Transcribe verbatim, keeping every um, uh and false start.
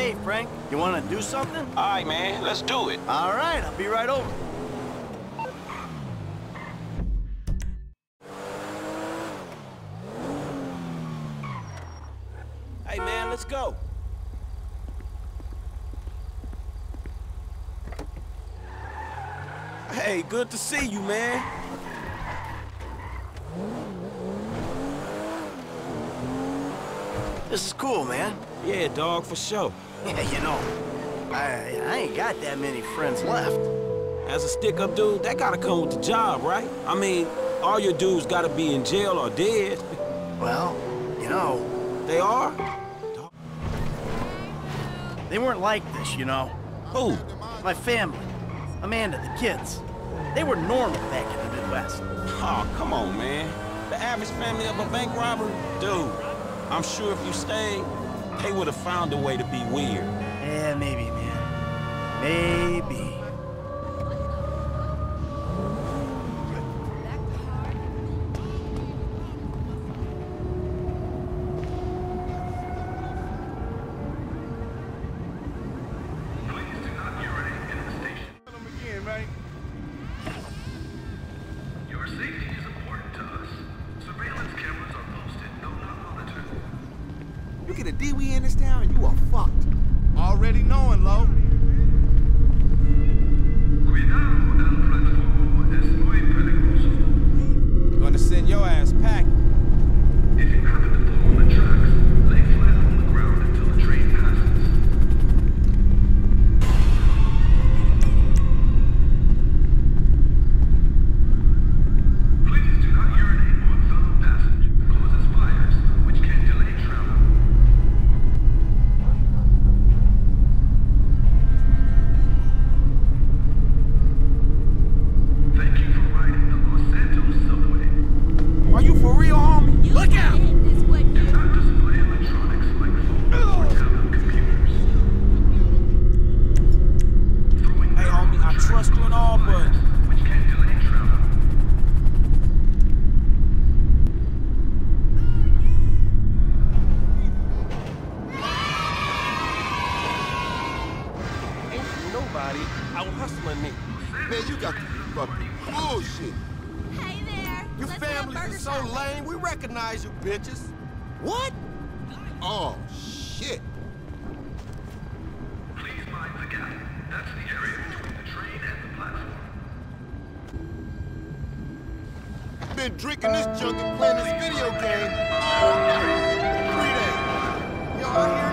Hey, Frank, you want to do something? All right, man, let's do it. All right, I'll be right over. Hey, man, let's go. Hey, good to see you, man. This is cool, man. Yeah, dog, for sure. Yeah, you know, I, I ain't got that many friends left. As a stick-up dude, that gotta come with the job, right? I mean, all your dudes gotta be in jail or dead. Well, you know... They are? They weren't like this, you know. Who? My family. Amanda, the kids. They were normal back in the Midwest. Oh, come on, man. The average family of a bank robber? Dude, I'm sure if you stayed, they would have found a way to be weird. Yeah, maybe, man. Maybe. You get a D W in this town and you are fucked. Already knowing, Lo. Gonna send your ass packing. If you happen to fall on the tracks, lay flat on the ground until the train passes. Please do not urinate on fellow passengers. It causes fires, which can delay travel. Thank you for riding the Los Santos subway. Are you for real, homie? Look out! Do not display electronics like phones or tablet computers. Throwing Hey, homie, I trust you and all, but... which can delay travel. Ain't nobody out hustling me. Man, you got to be fucking bullshit. Hey there. Your Let's go to families burger are so shop. lame, we recognize you bitches. What? Oh, shit. Please mind the gap. That's the area between the train and the platform. Been drinking this junk and playing this video game all night. Three days. Y'all hear